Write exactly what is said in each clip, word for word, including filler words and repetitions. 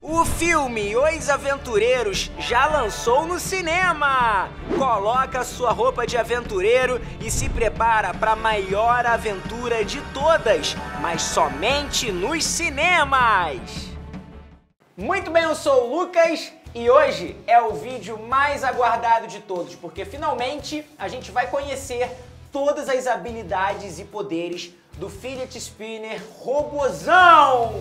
O filme Os Aventureiros já lançou no cinema! Coloca sua roupa de aventureiro e se prepara para a maior aventura de todas, mas somente nos cinemas! Muito bem, eu sou o Lucas e hoje é o vídeo mais aguardado de todos, porque finalmente a gente vai conhecer todas as habilidades e poderes do Fidget Spinner Robozão!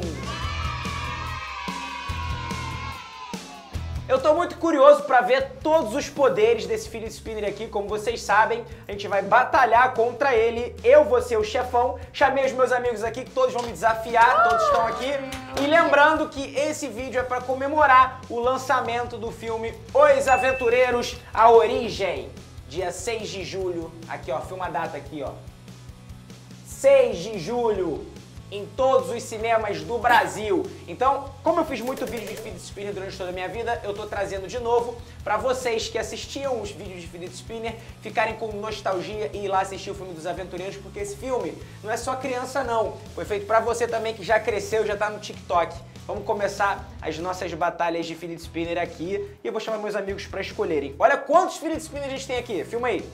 Eu tô muito curioso pra ver todos os poderes desse Fidget Spinner aqui. Como vocês sabem, a gente vai batalhar contra ele. Eu vou ser o chefão. Chamei os meus amigos aqui que todos vão me desafiar, todos estão aqui. E lembrando que esse vídeo é pra comemorar o lançamento do filme Os Aventureiros, A Origem. Dia seis de julho. Aqui ó, filma a data aqui ó. seis de julho. Em todos os cinemas do Brasil. Então, como eu fiz muito vídeo de Fidget Spinner durante toda a minha vida, eu tô trazendo de novo pra vocês que assistiam os vídeos de Fidget Spinner ficarem com nostalgia e ir lá assistir o filme dos Aventureiros, porque esse filme não é só criança não, foi feito pra você também que já cresceu, já tá no TikTok. Vamos começar as nossas batalhas de Fidget Spinner aqui e eu vou chamar meus amigos pra escolherem. Olha quantos Fidget Spinner a gente tem aqui, filma aí.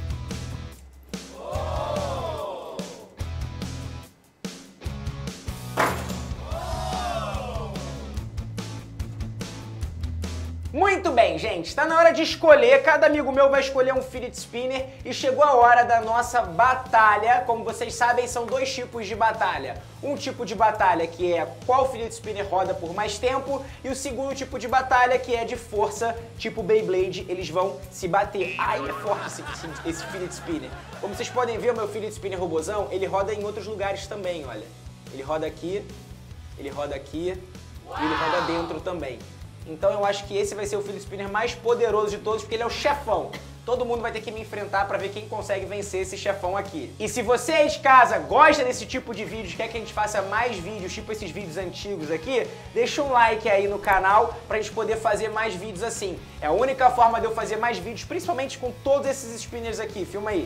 Muito bem, gente, está na hora de escolher, cada amigo meu vai escolher um Fidget Spinner e chegou a hora da nossa batalha. Como vocês sabem, são dois tipos de batalha. Um tipo de batalha que é qual Fidget Spinner roda por mais tempo e o segundo tipo de batalha que é de força, tipo Beyblade, eles vão se bater. Ai, é forte esse, esse Fidget Spinner. Como vocês podem ver, o meu Fidget Spinner Robozão, ele roda em outros lugares também, olha. Ele roda aqui, ele roda aqui e ele roda dentro também. Então eu acho que esse vai ser o Fidget Spinner mais poderoso de todos, porque ele é o chefão. Todo mundo vai ter que me enfrentar pra ver quem consegue vencer esse chefão aqui. E se você aí de casa gosta desse tipo de vídeos, quer que a gente faça mais vídeos, tipo esses vídeos antigos aqui, deixa um like aí no canal pra gente poder fazer mais vídeos assim. É a única forma de eu fazer mais vídeos, principalmente com todos esses spinners aqui. Filma aí.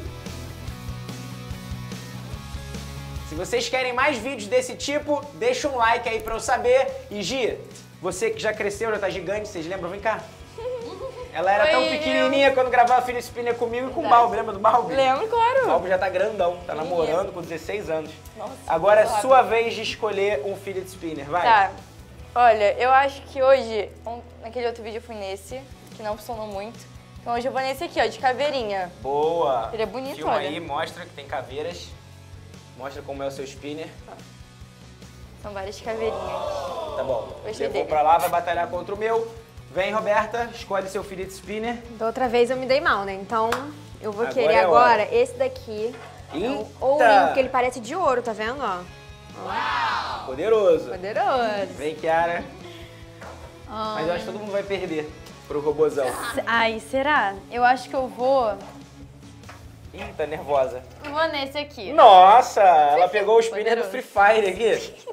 Se vocês querem mais vídeos desse tipo, deixa um like aí pra eu saber. E Gi, você que já cresceu, já tá gigante, vocês lembram? Vem cá. Ela era Oi, tão pequenininha eu... quando gravava Fidget Spinner comigo e com o Balbi. Lembra do Balbi? Lembro, claro. O Balbi já tá grandão, tá namorando com dezesseis anos. Nossa, agora é sua vez de escolher um Fidget Spinner, vai. Tá. Olha, eu acho que hoje, um, naquele outro vídeo eu fui nesse, que não funcionou muito. Então hoje eu vou nesse aqui, ó, de caveirinha. Boa. Ele é bonito, Filma olha. aí, mostra que tem caveiras. Mostra como é o seu spinner. São várias caveirinhas. Tá bom. Gostei Levou dele. pra lá, vai batalhar contra o meu. Vem, Roberta, escolhe seu Fidget Spinner. Da outra vez eu me dei mal, né? Então eu vou Agora querer é agora esse daqui. Eita! Ou o porque ele parece de ouro, tá vendo? Ó. Uau! Poderoso. Poderoso. Vem, Kiara. Ai. Mas eu acho que todo mundo vai perder pro robozão. Ai, será? Eu acho que eu vou... Ih, tá nervosa. Eu vou nesse aqui. Nossa, ela pegou o spinner Poderoso. do Free Fire aqui.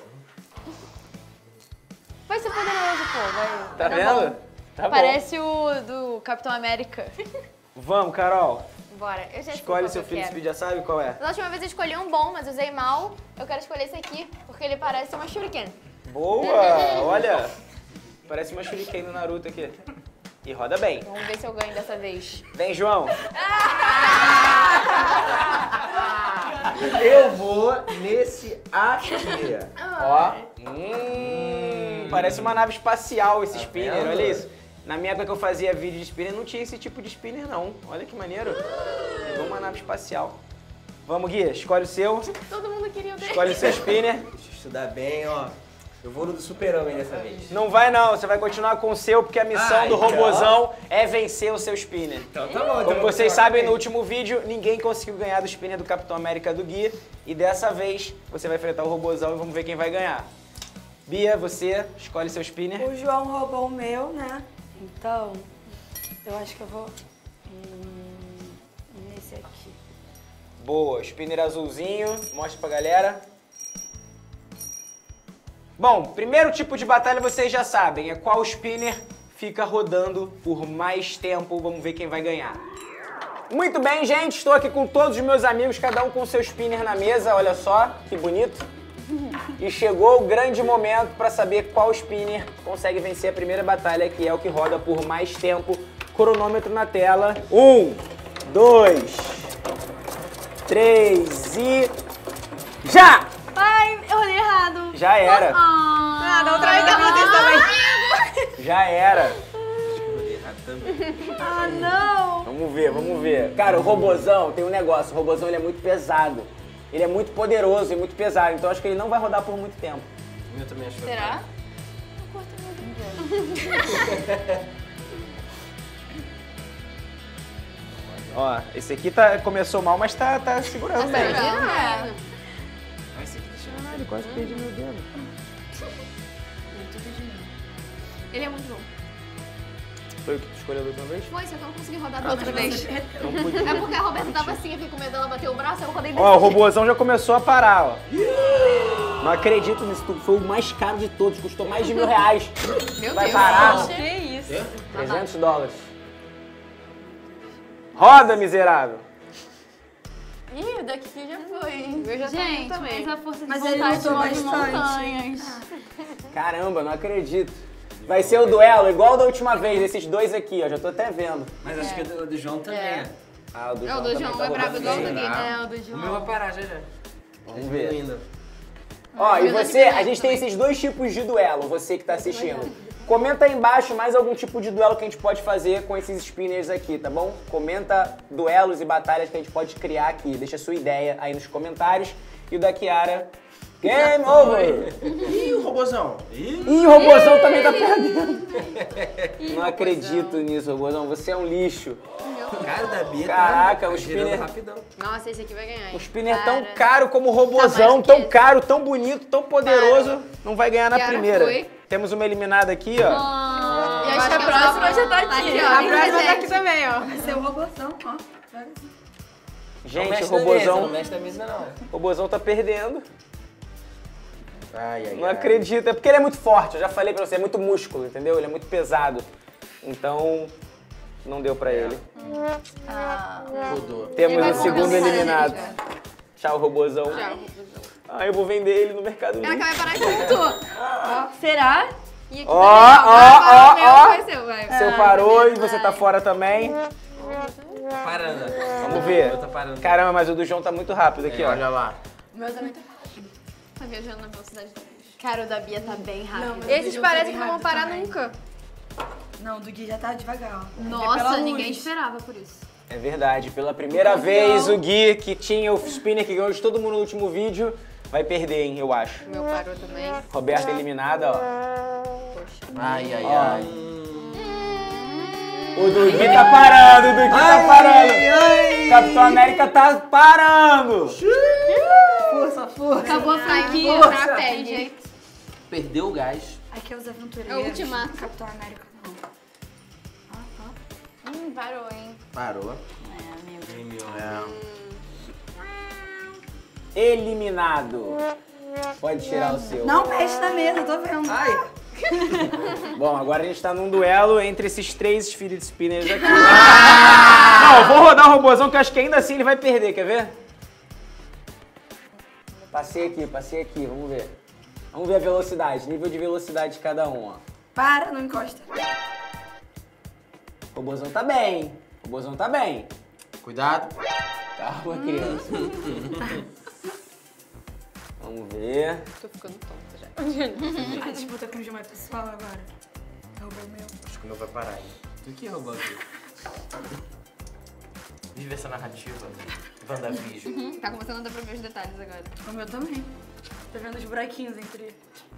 Vai ser poderoso, pô. Vai. Tá, Tá vendo? bom. Tá Parece o do Capitão América. Vamos, Carol. Bora. Eu já sei Escolhe qual seu que eu Fidget quero. Spinner, já sabe qual é? Da última vez eu escolhi um bom, mas usei mal. Eu quero escolher esse aqui, porque ele parece uma shuriken. Boa! Olha, parece uma shuriken do Naruto aqui. E roda bem. Vamos ver se eu ganho dessa vez. Vem, João. Eu vou nesse aqui. Ó. Hum, parece uma nave espacial esse Tá spinner, vendo? olha isso. Na minha época que eu fazia vídeo de spinner, não tinha esse tipo de spinner, não. Olha que maneiro. Pegou uma nave espacial. Vamos, Gui, escolhe o seu. Todo mundo queria o dele. Escolhe o seu spinner. Deixa eu estudar bem, ó. Eu vou no do super-homem dessa vez. Não vai não, você vai continuar com o seu, porque a missão Ai, do então. robozão é vencer o seu spinner. Então tá bom. então Como eu vou vocês continuar sabem, com no ele. último vídeo, ninguém conseguiu ganhar do spinner do Capitão América do Gui. E dessa vez, você vai enfrentar o robozão e vamos ver quem vai ganhar. Bia, você escolhe seu spinner. O João roubou o meu, né? Então, eu acho que eu vou hum, nesse aqui. Boa, spinner azulzinho. Mostra pra galera. Bom, primeiro tipo de batalha vocês já sabem, é qual spinner fica rodando por mais tempo. Vamos ver quem vai ganhar. Muito bem, gente, estou aqui com todos os meus amigos, cada um com seu spinner na mesa, olha só, que bonito. E chegou o grande momento para saber qual spinner consegue vencer a primeira batalha, que é o que roda por mais tempo. Cronômetro na tela. Um, dois, três e... Já! Ai, eu olhei errado. Já era. Ah, da outra vez aconteceu também. Já era. Ah, não. Vamos ver, vamos ver. Cara, o robozão tem um negócio. O robozão ele é muito pesado. Ele é muito poderoso e muito pesado. Então acho que ele não vai rodar por muito tempo. Eu também acho que vai Será? Ó, esse aqui tá, começou mal, mas tá, tá segurando bem. É. Ah, esse aqui deixa eu Caralho, quase perdi meu dedo. Ele é muito bom. Foi o que tu escolheu da outra vez? Foi, só que eu não consegui rodar da outra vez. Não pude. É porque a Roberta tava assim, eu fiquei com medo dela bater o braço, eu rodei desse Ó, o jeito. robozão já começou a parar, ó. Não acredito nisso tudo. Foi o mais caro de todos. Custou mais de mil reais. Meu Vai Deus. parar? Que isso? trezentos dólares. Roda, miserável. Ih, o daqui já foi, hein? Eu já Gente, também. mas a força de Mas ele vontade lutou move bastante. montanhas. Caramba, não acredito. Vai ser o duelo igual da última vez, esses dois aqui, ó. Já tô até vendo. Mas acho que o do, do João também é. Ah, o do É, João o do também João tá é brabo rodando igual o bem. do Gui. É, o do O João. meu vai parar já já. Vamos ver. Diminuindo. Ó, e Meu tá você, diminuindo a gente tem também. esses dois tipos de duelo, você que tá assistindo. Comenta aí embaixo mais algum tipo de duelo que a gente pode fazer com esses spinners aqui, tá bom? Comenta duelos e batalhas que a gente pode criar aqui. Deixa a sua ideia aí nos comentários. E o da Kiara, game over! Ih, o robozão. Ih. Ih, o robozão também tá perdendo. Não acredito nisso, robozão. Você é um lixo. Cara da Bia Caraca, tá o girando spinner- rapidão. Nossa, esse aqui vai ganhar, hein? Um spinner Cara. tão caro como o robozão, Tá mais que tão esse. caro, tão bonito, tão poderoso, não vai ganhar na Kiara primeira. foi. Temos uma eliminada aqui, ó. E Eu acho que a próxima já tá aqui. ó. A Tem próxima tá aqui presente. também, ó. Vai ser o robôzão, ó. Vai. Não Gente, mexe o na mesa, robozão, Não mexe na mesa, não. o robozão tá perdendo. Ai, ai, Não ai. acredito. É porque ele é muito forte, eu já falei pra você, é muito músculo, entendeu? Ele é muito pesado. Então, não deu pra ele. Rodou. Temos vai o segundo comprar, eliminado. gente. Tchau, robozão. Tchau. Ah, eu vou vender ele no Mercado Ela Livre. que vai parar junto. Será? E aqui Ó, também, ó, Vai parar ó, o meu, ó. vai ser, vai. Seu parou e você tá fora também. Tá parando. Vamos ver. Eu tô parando. Caramba, mas o do João tá muito rápido aqui, É, ó. olha lá. O meu também tá. Tá viajando na velocidade da luz. Cara, o da Bia tá bem rápido. Não, mas Esses eu parecem também que não vão rápido parar também. nunca. Não, o do Gui já tá devagar, ó. É pela Nossa, luz. ninguém esperava por isso. É verdade, pela primeira vez o Gui, que tinha o spinner que ganhou de todo mundo no último vídeo, vai perder, hein, eu acho. O meu parou também. Roberta eliminada, ó. Ai, ai, Ó. ai. O do Gui tá parando, o do Gui tá parando. Capitão América tá parando. Força, força. Acabou a franquia Força. pra pé, jeito. Perdeu o gás. Aqui é os aventureiros. É o Ultimato. Capitão América, não. Ah, tá. Hum, parou, hein? Parou. É, amigo. É. Eliminado. Pode tirar o seu. Não mexe na mesa, eu tô vendo. Ai. Bom, agora a gente tá num duelo entre esses três Spirit Spinners aqui. Não, eu vou rodar o robozão que eu acho que ainda assim ele vai perder, quer ver? Passei aqui, passei aqui, vamos ver. Vamos ver a velocidade, nível de velocidade de cada um, ó. Para, não encosta. O robozão tá bem, o robozão tá bem. Cuidado. Calma, criança. Vamos ver. Tô ficando tonta já. A disputa com o Gil é pessoal agora. Roubou o meu. Acho que não vai parar ainda. O que roubou aqui? Vive essa narrativa. WandaVision. Tá começando a dar pra ver os detalhes agora. O meu também. Tô vendo os buraquinhos entre.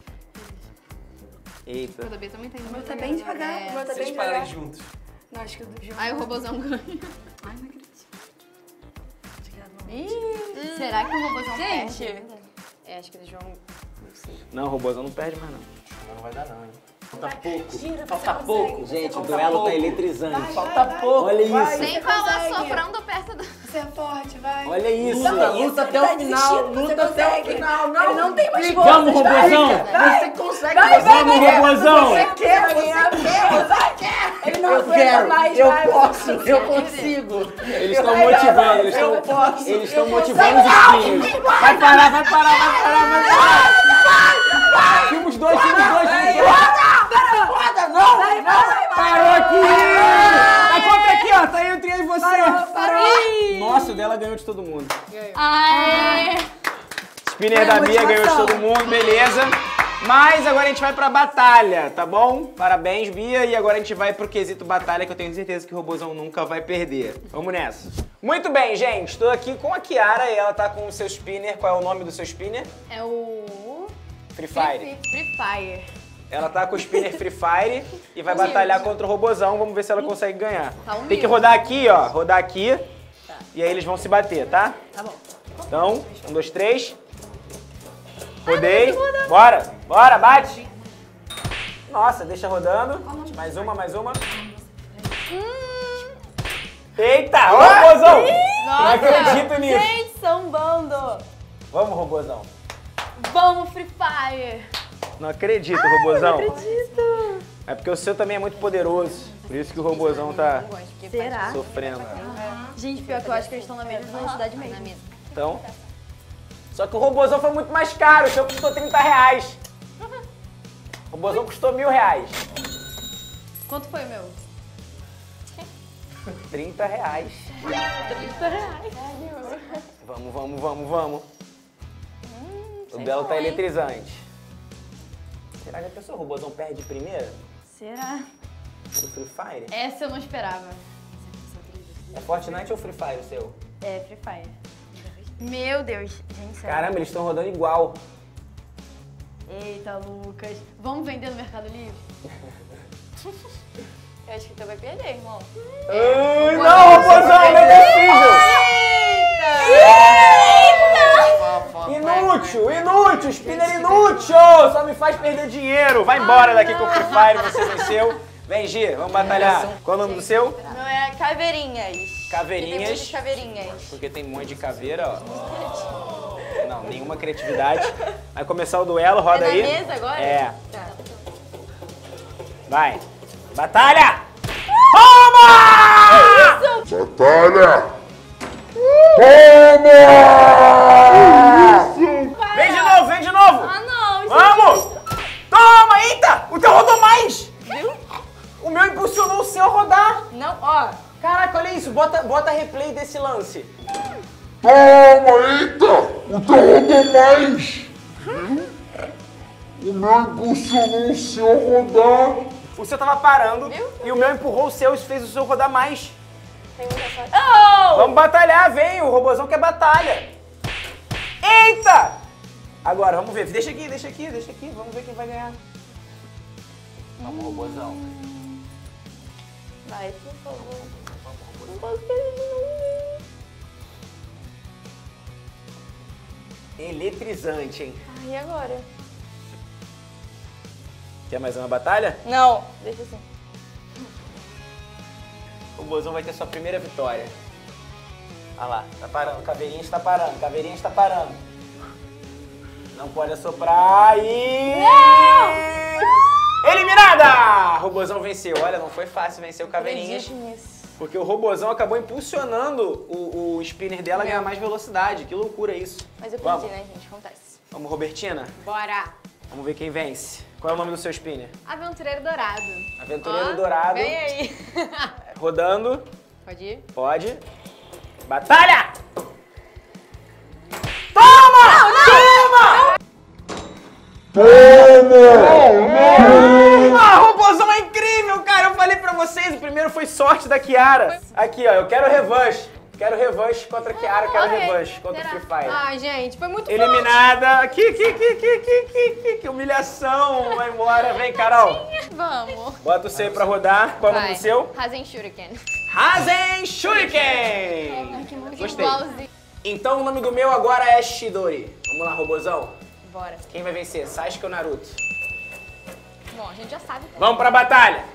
Eita. O da Bia também tem. O meu tá bem devagar. O meu tá Se bem eles pararem devagar. juntos. Não, acho que o do Gil. Aí o robôzão ganha. Ai, não acredito. Obrigada, mamãe. Ih, Será que o robôzão gente. perde? É, acho que o João... Não sei. Não, o robozão não perde mais não. Não vai dar não, hein. Falta pouco. Tira, Falta você pouco. consegue. Gente, o Falta duelo pouco. tá eletrizante. Falta pouco. Olha vai. isso. Sem falar consegue. soprando perto do... Você é forte, vai. Olha isso. Luta, luta até o Tá final. desistindo, você Luta até o consegue. final. Não, Ele não tem mais força. Vamos, robozão. Você consegue. Vai, vai, Vamos, vai. robozão. Você quer, você quer, você quer. Ele não eu aguenta quero, mais, eu vai, posso, vai. eu consigo. Eles estão motivando, eles Eu estão posso, eles estão eu motivando os espinhos. Vai parar, vai parar, vai parar, vai parar. Filma os dois, filma os dois, filma os dois. Roda, não! Vai, vai, vai. Parou aqui! A conta aqui, ó, tá entre eu e você. Parou, parou. Nossa, o dela ganhou de todo mundo. Ai. Spinner Foi da a Bia ganhou de motivação. todo mundo, beleza. Mas agora a gente vai pra batalha, tá bom? Parabéns, Bia. E agora a gente vai pro quesito batalha, que eu tenho certeza que o Robozão nunca vai perder. Vamos nessa. Muito bem, gente. Estou aqui com a Kiara e ela tá com o seu spinner. Qual é o nome do seu spinner? É o... Free Fire. Free, Free Fire. Ela tá com o spinner Free Fire e vai batalhar contra o Robozão. Vamos ver se ela consegue ganhar. Tá humilde. Tem que rodar aqui, ó. Rodar aqui. E aí eles vão se bater, tá? Tá bom. Então, um, dois, três. Rodei. Bora, bora, bate. Nossa, deixa rodando. Mais uma, mais uma. Eita, ô Robozão! Não acredito nisso. Gente, sambando. Vamos, Robozão. Vamos, Free Fire. Não acredito, Robozão. Acredito. É porque o seu também é muito poderoso. Por isso que o Robozão tá Será? sofrendo. Gente, pior que eu acho que eles estão na mesma velocidade mesmo. Então. Só que o Robozão foi muito mais caro. O seu custou trinta reais. O Robozão custou mil reais. Quanto foi o meu? trinta reais. trinta reais. Vamos, vamos, vamos, vamos. O Belo tá eletrizante. Será que a pessoa, o Robozão perde primeiro? Será? O Free Fire? Essa eu não esperava. É Fortnite ou Free Fire o seu? É, Free Fire. Meu Deus. Gente, sério. Caramba, eles estão rodando igual. Eita, Lucas. Vamos vender no Mercado Livre? Eu acho que tu vai perder, irmão. Ai, não, Robozão, não é possível! Inútil, inútil, spinner inútil! Só me faz perder dinheiro. Vai embora daqui com o Free Fire, você venceu. Vem, Gi, vamos batalhar. Qual é o nome do seu? Meu é Caveirinhas. Caveirinhas. Tem muitas caveirinhas. Porque tem um monte de caveira, ó. Não, nenhuma criatividade. Vai começar o duelo, roda É na aí. mesa agora? É. Tá. Vai. Batalha! Toma! Batalha! Vem de novo, vem de novo! Ah, não. Vamos! Toma! Eita! O teu rodou mais! Viu? O meu impulsionou o seu a rodar. Não, ó. Caraca, olha isso. Bota, bota replay desse lance. Toma, eita! O teu rodou mais! O meu impulsionou o seu a rodar. O seu tava parando Viu? e o meu empurrou o seu e fez o seu rodar mais. Tem muita sorte. Oh! Vamos batalhar, vem. O Robozão quer batalha. Eita! Agora, vamos ver. Deixa aqui, deixa aqui, deixa aqui. Vamos ver quem vai ganhar. Vamos, Robozão. Vai, por favor. Vamos, Não posso perder de novo. Eletrizante, hein? Ai, e agora? Quer mais uma batalha? Não, deixa assim. O Robozão vai ter sua primeira vitória. Olha lá, tá parando. Caveirinha está parando, Caveirinha está parando. Não pode assoprar e... Não! Eliminada! Robozão venceu. Olha, não foi fácil vencer o Caveirinhas. Acredito nisso. Porque o Robozão acabou impulsionando o, o spinner dela a ganhar mais velocidade. Que loucura isso. Mas eu Vamos. perdi, né, gente? Acontece. Vamos, Robertina? Bora. Vamos ver quem vence. Qual é o nome do seu spinner? Aventureiro Dourado. Aventureiro Ó, Dourado. Vem aí. Rodando. Pode ir? Pode. Batalha! Toma! Toma! Toma! Robozão é incrível, cara! Eu falei pra vocês, o primeiro foi sorte da Kiara. Aqui, ó, eu quero revanche. Quero revanche contra a Kiara, quero Ok. revanche contra o Será? Free Fire. Ai, gente, foi muito Eliminada. Que, que, que, que, que, que, que, que humilhação. Vai embora. Vem, Carol. forte. Vamos. Bota o seu aí pra rodar. Qual é o nome Vai. do seu? Rasen Shuriken. Rasen Shuriken. Gostei. Igualzinho. Então o nome do meu agora é Shidori. Vamos lá, Robozão. Bora. Quem vai vencer? Sasuke ou Naruto? Bom, a gente já sabe. Como. Vamos pra batalha.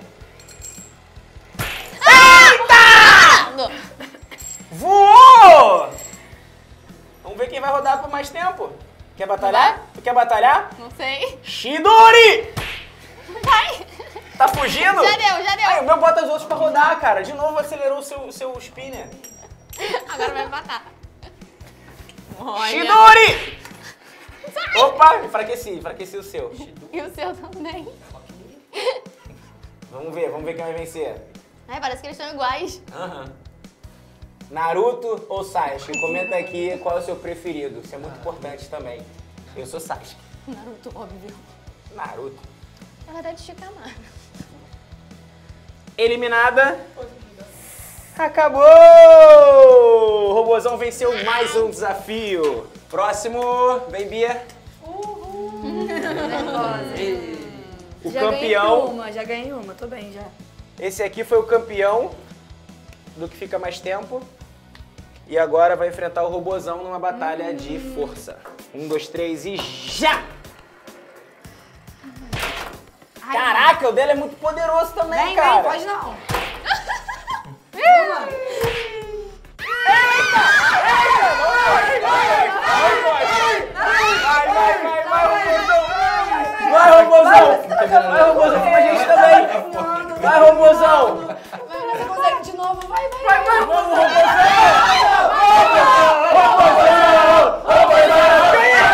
Eita! Voou! Vamos ver quem vai rodar por mais tempo. Quer batalhar? Tu quer batalhar? Não sei. Shidori! Vai. Tá fugindo? Já deu, já deu. Ai, o meu bota os outros pra rodar, cara. De novo acelerou o seu, o seu spinner. Agora vai empatar. Olha. Shidori! Opa, enfraqueci, enfraqueci o seu. E o seu também. Vamos ver, vamos ver quem vai vencer. Ai, parece que eles estão iguais. Aham. Naruto ou Sasuke? Comenta aqui qual é o seu preferido. Isso é muito importante também. Eu sou Sasuke. Naruto, óbvio. Naruto. Na verdade, Shikamaru. Eliminada. Acabou! O Robozão venceu mais um desafio. Próximo, vem Bia. O já campeão. ganhei uma, já ganhei uma, tô bem já. Esse aqui foi o campeão do que fica mais tempo. E agora vai enfrentar o Robozão numa batalha hum. de força. Um, dois, três e já! Ai, caraca, o dele é muito poderoso também, vem, cara. Vem, pode não. Eita! Eita! Vai, vai, vai, vai, vai, Robozão! Vai, Robozão! Vai, Robozão, com a gente também! Vai, Robozão! Você consegue de novo, vai, vai! Vai, vai, vamos, Robozão! Robozão! Robozão!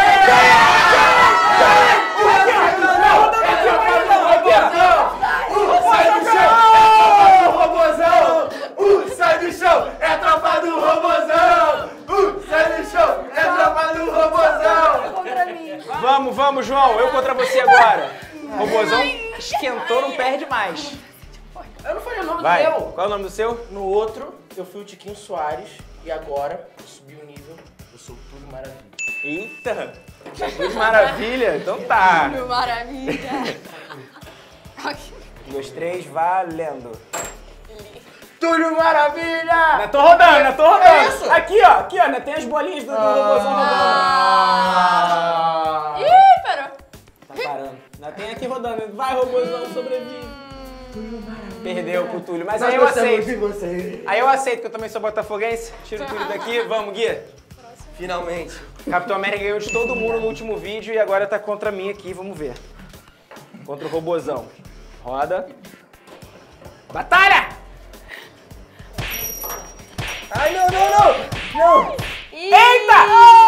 Sai do chão! Robozão! Sai do chão! É a tropa do Robozão! Sai do chão! É a tropa do Robozão! Contra mim. Vamos, vamos, João! Eu contra você agora! Robozão esquentou, não perde mais. Eu não falei o nome Vai, do meu. qual é o nome do seu? No outro, eu fui o Tiquinho Soares. E agora, eu subi o nível, eu sou o Túlio Maravilha. Eita! Que maravilha! Então tá! Maravilha. Um, dois, três, valendo! Túlio Maravilha! Não tô rodando, não tô rodando! É isso? Aqui, ó, aqui, ó, né? Tem as bolinhas do, do Robozão rodando. Ah. Ih, parou. Tá parando. Ainda tem aqui rodando. Vai, Robozão, sobrevive. Perdeu pro Túlio, mas Nós aí eu gostamos aceito. de você. Aí eu aceito que eu também sou botafoguense. Tira o Túlio daqui. Vamos, Gui. Finalmente. Capitão América ganhou de todo mundo no último vídeo e agora tá contra mim aqui. Vamos ver. Contra o Robozão. Roda. Batalha! Ai, não, não, não! Não! Eita!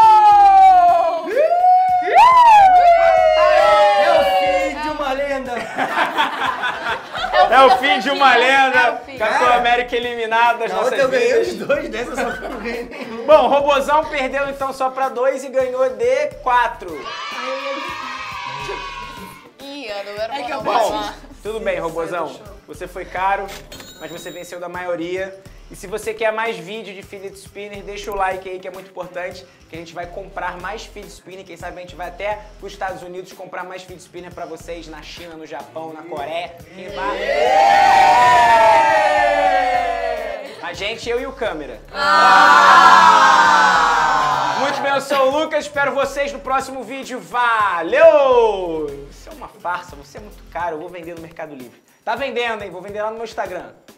É o fim de uma lenda! É o fim de uma lenda. É o fim. Capitão América eliminado das Na nossas outra eu ganhei vidas. os dois dessas, só que eu não ganhei nenhum. Bom, o Robozão perdeu então só pra dois e ganhou de quatro. Ih, eu não era É que eu bom. Bom, tudo bem, Robozão. Você foi caro, mas você venceu da maioria. E se você quer mais vídeo de fidget spinner, deixa o like aí que é muito importante, que a gente vai comprar mais fidget spinner, quem sabe a gente vai até os Estados Unidos comprar mais fidget spinner pra vocês na China, no Japão, na Coreia. Quem vai? A gente, eu e o câmera. Muito bem, eu sou o Lucas, espero vocês no próximo vídeo. Valeu! Isso é uma farsa, você é muito caro, eu vou vender no Mercado Livre. Tá vendendo, hein? Vou vender lá no meu Instagram.